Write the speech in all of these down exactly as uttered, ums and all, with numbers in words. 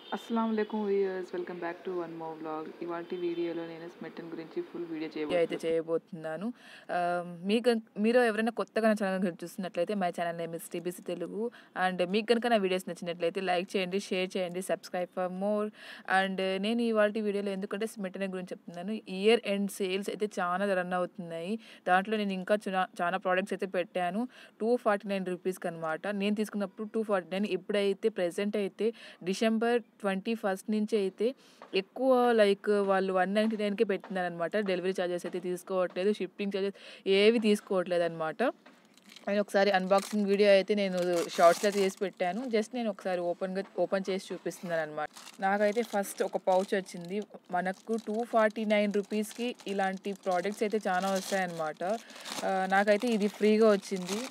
అస్సలాము అలైకుం viewers, welcome back to one more vlog. ఇవాల్టి వీడియోలో నేను స్మెటన్ గురించి ఫుల్ వీడియో అయితే చేయబోతున్నాను. చేయబోతున్నాను. ఆహ్, మీకు మీరు ఎవరైనా కొత్తగా నా ఛానల్ కనుక చూస్తున్నట్లయితే my channel name is TBC Telugu. And మీకు కనుక నా వీడియోస్ నచ్చినట్లయితే లైక్ చేయండి, షేర్ చేయండి, సబ్స్క్రైబ్ ఫర్ మోర్. అండ్ నేను ఇవాల్టి వీడియోలో ఎందుకంటే స్మెటన్ గురించి చెప్తున్నాను. ఇయర్ ఎండ్ సేల్స్ అయితే చాలా రన్ అవుతున్నాయి. దాంట్లో నేను ఇంకా చునా చాలా ప్రోడక్ట్స్ అయితే పెట్టాను. టూ ఫార్టీ నైన్ రూపీస్కి అనమాట. నేను తీసుకున్నప్పుడు టూ ఫార్టీ నైన్ ఇప్పుడైతే ప్రెజెంట్ అయితే డిసెంబర్ ట్వంటీ ఫస్ట్ నుంచి అయితే ఎక్కువ లైక్ వాళ్ళు వన్ నైంటీ నైన్కే పెడుతున్నారనమాట. డెలివరీ ఛార్జెస్ అయితే తీసుకోవట్లేదు, షిప్పింగ్ ఛార్జెస్ ఏవి తీసుకోవట్లేదు అనమాట. నేను ఒకసారి అన్బాక్సింగ్ వీడియో అయితే నేను షార్ట్స్లో అయితే చేసి పెట్టాను. జస్ట్ నేను ఒకసారి ఓపెన్గా ఓపెన్ చేసి చూపిస్తున్నాను అనమాట. నాకైతే ఫస్ట్ ఒక పౌచ్ వచ్చింది. మనకు టూ ఫార్టీ నైన్ రూపీస్కి ఇలాంటి ప్రోడక్ట్స్ అయితే చాలా వస్తాయన్నమాట. నాకైతే ఇది ఫ్రీగా వచ్చింది.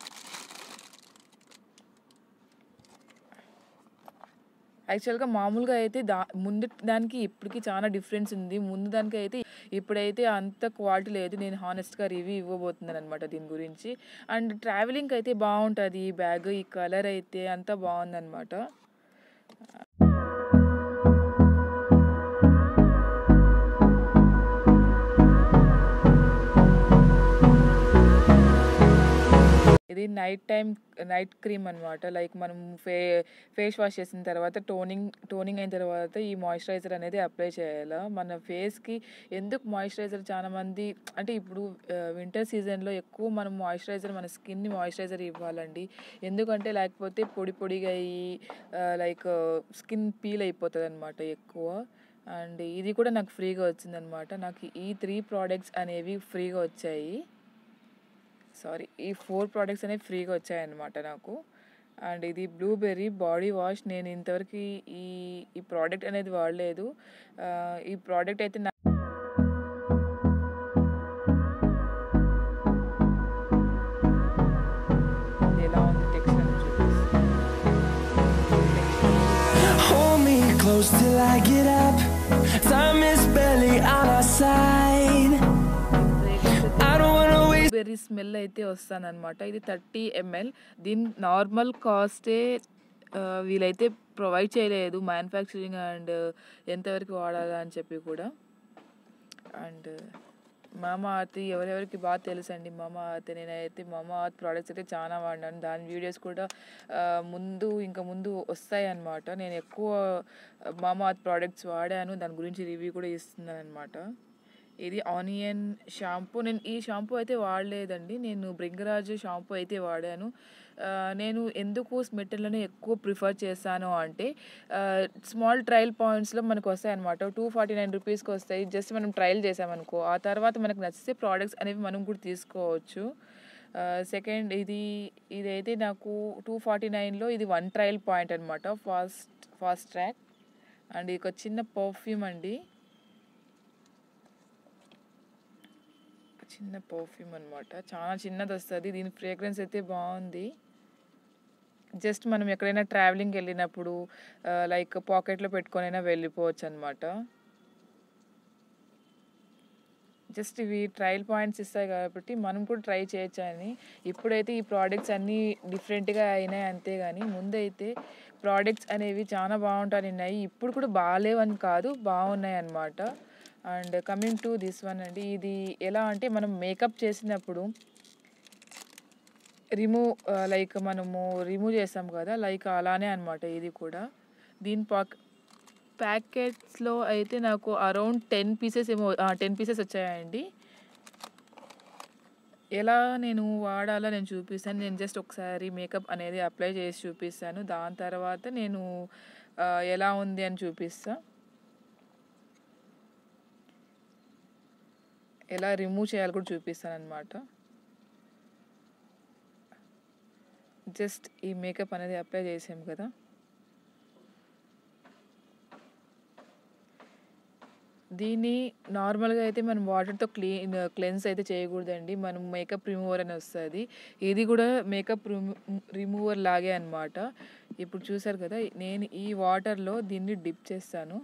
యాక్చువల్గా మామూలుగా అయితే దా ముందు దానికి ఇప్పటికి చాలా డిఫరెన్స్ ఉంది. ముందు దానికి అయితే ఇప్పుడైతే అంత క్వాలిటీ లేదు. నేను హానెస్ట్గా రివ్యూ ఇవ్వబోతున్నాను అనమాట దీని గురించి. అండ్ ట్రావెలింగ్కి అయితే బాగుంటుంది ఈ బ్యాగ్. ఈ కలర్ అయితే అంతా బాగుందన్నమాట. ఇది నైట్ టైం నైట్ క్రీమ్ అనమాట. లైక్ మనం ఫే ఫేస్ వాష్ చేసిన తర్వాత టోనింగ్ టోనింగ్ అయిన తర్వాత ఈ మాయిశ్చరైజర్ అనేది అప్లై చేయాలి మన ఫేస్కి. ఎందుకు మాయిశ్చరైజర్ చాలామంది అంటే ఇప్పుడు వింటర్ సీజన్లో ఎక్కువ మనం మాయిశ్చరైజర్ మన స్కిన్ని మాయిశ్చరైజర్ ఇవ్వాలండి. ఎందుకంటే లేకపోతే పొడి పొడిగా అయ్యి లైక్ స్కిన్ పీల్ అయిపోతుంది అనమాట ఎక్కువ. అండ్ ఇది కూడా నాకు ఫ్రీగా వచ్చిందనమాట. నాకు ఈ త్రీ ప్రోడక్ట్స్ అనేవి ఫ్రీగా వచ్చాయి. సారీ ఈ ఫోర్ ప్రోడక్ట్స్ అనేవి ఫ్రీగా వచ్చాయన్నమాట నాకు. అండ్ ఇది బ్లూబెర్రీ బాడీ వాష్. నేను ఇంతవరకు ఈ ఈ ప్రోడక్ట్ అనేది వాడలేదు. ఈ ప్రోడక్ట్ అయితే నా ఎలా ఉంది టెక్స్చర్ అని చూపిస్తాను. Hold me close till I get up. Time is barely on our side. Berry smell అయితే వస్తానన్నమాట. ఇది థర్టీ ఎంఎల్. దీని నార్మల్ కాస్టే వీలైతే ప్రొవైడ్ చేయలేదు, మ్యానుఫ్యాక్చరింగ్ అండ్ ఎంతవరకు వాడాలా అని చెప్పి కూడా. అండ్ మామా అర్త్ ఎవరెవరికి బాగా తెలుసు అండి. మామా అర్త్ నేనైతే మామా అర్త్ ప్రోడక్ట్స్ అయితే చాలా వాడినాను. దాని వీడియోస్ కూడా ముందు ఇంకా ముందు వస్తాయి అన్నమాట. నేను ఎక్కువ మామా అర్త్ ప్రోడక్ట్స్ వాడాను, దాని గురించి రివ్యూ కూడా ఇస్తున్నాను అనమాట. ఇది ఆనియన్ షాంపూ. నేను ఈ షాంపూ అయితే వాడలేదండి, నేను భృంగరాజ్ షాంపూ అయితే వాడాను. నేను ఎందుకు స్మెటన్లోనే ఎక్కువ ప్రిఫర్ చేస్తాను అంటే స్మాల్ ట్రయల్ పాయింట్స్లో మనకు వస్తాయన్నమాట. టూ ఫార్టీ నైన్ రూపీస్కి వస్తాయి. జస్ట్ మనం ట్రయల్ చేసామనుకో, ఆ తర్వాత మనకు నచ్చితే ప్రోడక్ట్స్ అనేవి మనం కూడా తీసుకోవచ్చు. సెకండ్ ఇది ఇదైతే నాకు టూ ఫార్టీ నైన్లో ఇది వన్ ట్రయల్ పాయింట్ అనమాట, ఫాస్ట్ ఫాస్ట్ ట్రాక్. అండ్ ఇది ఒక చిన్న పర్ఫ్యూమ్ అండి, చిన్న పర్ఫ్యూమ్ అనమాట. చాలా చిన్నది వస్తుంది. దీని ఫ్రేగ్రెన్స్ అయితే బాగుంది. జస్ట్ మనం ఎక్కడైనా ట్రావెలింగ్కి వెళ్ళినప్పుడు లైక్ పాకెట్లో పెట్టుకొనైనా వెళ్ళిపోవచ్చు అనమాట. జస్ట్ ఇవి ట్రయల్ పాయింట్స్ ఇస్తాయి కాబట్టి మనం కూడా ట్రై చేయొచ్చు అని. ఇప్పుడైతే ఈ ప్రోడక్ట్స్ అన్నీ డిఫరెంట్గా అయినాయి అంతే, కానీ ముందైతే ప్రోడక్ట్స్ అనేవి చాలా బాగుంటాయి. ఇప్పుడు కూడా బాగాలేవని కాదు, బాగున్నాయి అన్నమాట. And coming to this one అండి, ఇది ఎలా అంటే మనం మేకప్ చేసినప్పుడు రిమూవ్ లైక్ మనము రిమూవ్ చేస్తాం కదా, లైక్ అలానే అనమాట ఇది కూడా. దీని పాక్ ప్యాకెట్స్లో అయితే నాకు అరౌండ్ టెన్ పీసెస్ ఏమో టెన్ పీసెస్ వచ్చాయండి. ఎలా నేను వాడాలో నేను చూపిస్తాను. నేను జస్ట్ ఒకసారి మేకప్ అనేది అప్లై చేసి చూపిస్తాను. దాని తర్వాత నేను ఎలా ఉంది అని చూపిస్తాను. ఎలా రిమూవ్ చేయాలి కూడా చూపిస్తాను అనమాట. జస్ట్ ఈ మేకప్ అనేది అప్లై చేసాము కదా, దీన్ని నార్మల్గా అయితే మనం వాటర్తో క్లీన్ క్లెన్స్ అయితే చేయకూడదండి. మనం మేకప్ రిమూవర్ అని వస్తుంది. ఇది కూడా మేకప్ రిమూవర్ లాగే అనమాట. ఇప్పుడు చూసారు కదా, నేను ఈ వాటర్లో దీన్ని డిప్ చేస్తాను.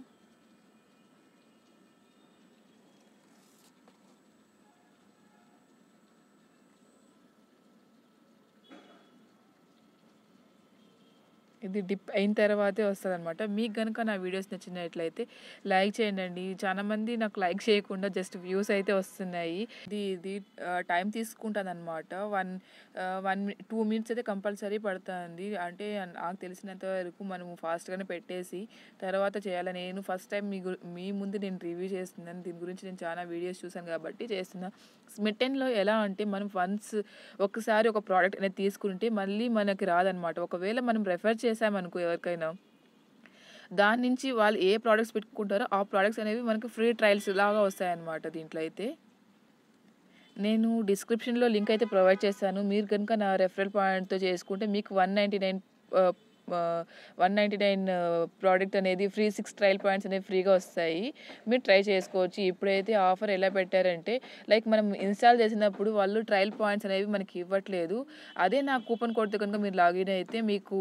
ఇది డిప్ అయిన తర్వాతే వస్తుందన్నమాట. మీకు కనుక నా వీడియోస్ నచ్చినట్లయితే లైక్ చేయండి. చాలా మంది నాకు లైక్ చేయకుండా జస్ట్ వ్యూస్ అయితే వస్తున్నాయి. ఇది ఇది టైం తీసుకుంటుందన్నమాట. వన్ వన్ టూ మినిట్స్ అయితే కంపల్సరీ పడుతుంది. అంటే నాకు తెలిసినంత వరకు మనము ఫాస్ట్గానే పెట్టేసి తర్వాత చేయాలి. నేను ఫస్ట్ టైం మీ మీ ముందు నేను రివ్యూ చేస్తున్నాను. దీని గురించి నేను చాలా వీడియోస్ చూసాను కాబట్టి చేస్తున్నా. స్మిట్టెన్లో ఎలా అంటే మనం వన్స్ ఒకసారి ఒక ప్రోడక్ట్ అనేది తీసుకుంటే మళ్ళీ మనకి రాదనమాట. ఒకవేళ మనం రెఫర్ చేసామనుకో ఎవరికైనా, దాని నుంచి వాళ్ళు ఏ ప్రోడక్ట్స్ పెట్టుకుంటారో ఆ ప్రోడక్ట్స్ అనేవి మనకి ఫ్రీ ట్రయల్స్ లాగా వస్తాయన్నమాట. దీంట్లో అయితే నేను డిస్క్రిప్షన్లో లింక్ అయితే ప్రొవైడ్ చేస్తాను. మీరు కనుక నా రెఫరల్ పాయింట్తో చేసుకుంటే మీకు one ninety nine one ninety nine product అనేది ఫ్రీ సిక్స్ ట్రయల్ పాయింట్స్ అనేవి ఫ్రీగా వస్తాయి. మీరు ట్రై చేసుకోవచ్చు. ఇప్పుడైతే ఆఫర్ ఎలా పెట్టారంటే లైక్ మనం ఇన్స్టాల్ చేసినప్పుడు వాళ్ళు ట్రయల్ పాయింట్స్ అనేవి మనకి ఇవ్వట్లేదు. అదే నా కూపన్ కోడ్తో కనుక మీరు లాగిన్ అయితే మీకు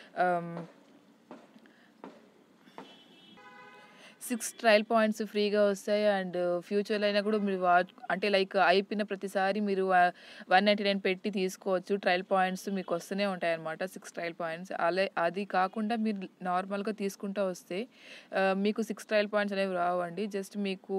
సిక్స్ ట్రయల్ పాయింట్స్ ఫ్రీగా వస్తాయి. అండ్ ఫ్యూచర్లో అయినా కూడా మీరు వా అంటే లైక్ అయిపోయిన ప్రతిసారి మీరు వన్ నైంటీ నైన్ పెట్టి తీసుకోవచ్చు. ట్రయల్ పాయింట్స్ మీకు వస్తూనే ఉంటాయి అన్నమాట. సిక్స్ ట్రయల్ పాయింట్స్ అలా అది కాకుండా మీరు నార్మల్గా తీసుకుంటూ వస్తే మీకు సిక్స్ ట్రయల్ పాయింట్స్ అనేవి రావండి. జస్ట్ మీకు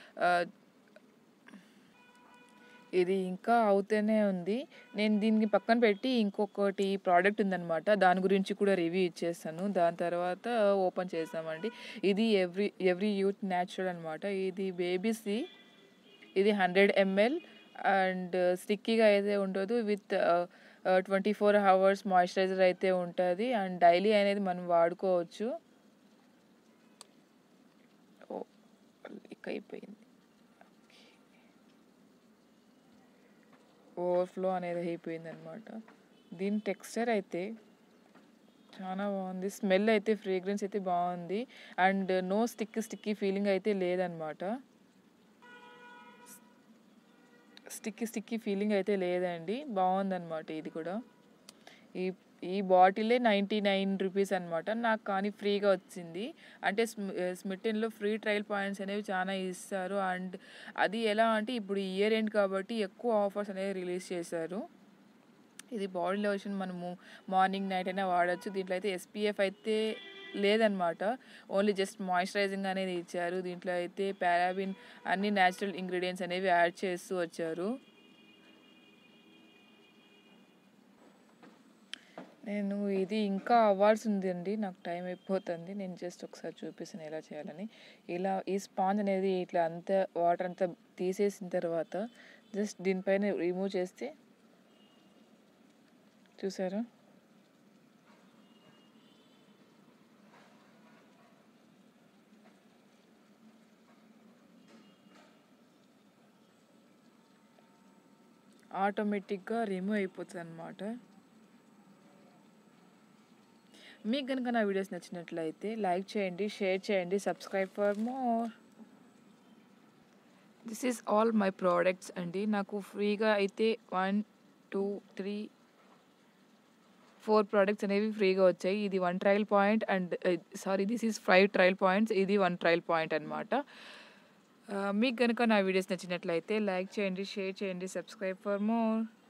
ఇది ఇంకా అవుతూనే ఉంది. నేను దీనికి పక్కన పెట్టి ఇంకొకటి ప్రోడక్ట్ ఉందన్నమాట. దాని గురించి కూడా రివ్యూ ఇచ్చేస్తాను. దాని తర్వాత ఓపెన్ చేస్తామండి. ఇది ఎవ్రీ ఎవ్రీ యూత్ న్యాచురల్ అనమాట. ఇది బేబీస్ది. ఇది హండ్రెడ్ ఎంఎల్ అండ్ స్టిక్కీగా అయితే ఉండదు. With twenty four hours moisturiser అయితే ఉంటుంది. అండ్ డైలీ అనేది మనం వాడుకోవచ్చు. ఓ ఇక అయిపోయింది. ఓవర్ఫ్లో అనేది అయిపోయింది అనమాట. దీని టెక్స్చర్ అయితే చాలా బాగుంది. స్మెల్ అయితే ఫ్రేగ్రెన్స్ అయితే బాగుంది. And no stick sticky feeling అయితే లేదనమాట. స్టిక్కీ స్టిక్కీ ఫీలింగ్ అయితే లేదండి. బాగుందన్నమాట. ఇది కూడా ఈ ఈ బాటిలే నైంటీ నైన్ రూపీస్ అనమాట. నాకు కానీ ఫ్రీగా వచ్చింది. అంటే స్మిట్టెన్లో ఫ్రీ ట్రయల్ పాయింట్స్ అనేవి చాలా ఇస్తారు. అండ్ అది ఎలా అంటే ఇప్పుడు ఇయర్ ఎండ్ కాబట్టి ఎక్కువ ఆఫర్స్ అనేవి రిలీజ్ చేశారు. ఇది బాడీ లోషన్ మనము మార్నింగ్ నైట్ అయినా వాడచ్చు. దీంట్లో అయితే ఎస్పీఎఫ్ అయితే లేదనమాట. ఓన్లీ జస్ట్ మాయిశ్చరైజింగ్ అనేది ఇచ్చారు. దీంట్లో అయితే పారాబిన్ అన్ని న్యాచురల్ ఇంగ్రీడియంట్స్ అనేవి యాడ్ చేస్తూ వచ్చారు. నేను ఇది ఇంకా అవ్వాల్సి ఉందండి. నాకు టైం అయిపోతుంది. నేను జస్ట్ ఒకసారి చూపిస్తాను ఎలా చేయాలని. ఇలా ఈ స్పాంజ్ అనేది ఇట్లా అంతా వాటర్ అంతా తీసేసిన తర్వాత జస్ట్ దీనిపైన రిమూవ్ చేస్తే చూసారా, ఆటోమేటిక్గా రిమూవ్ అయిపోతుంది అన్నమాట. మీకు కనుక నా వీడియోస్ నచ్చినట్లయితే లైక్ చేయండి, షేర్ చేయండి, subscribe for more. This is all my products అండి. నాకు ఫ్రీగా అయితే one two three four products అనేవి ఫ్రీగా వచ్చాయి. ఇది one trial point and sorry this is five trial points. ఇది వన్ ట్రయల్ పాయింట్ అనమాట. మీకు కనుక నా వీడియోస్ నచ్చినట్లయితే లైక్ చేయండి, షేర్ చేయండి, సబ్స్క్రైబ్ ఫర్ మోర్.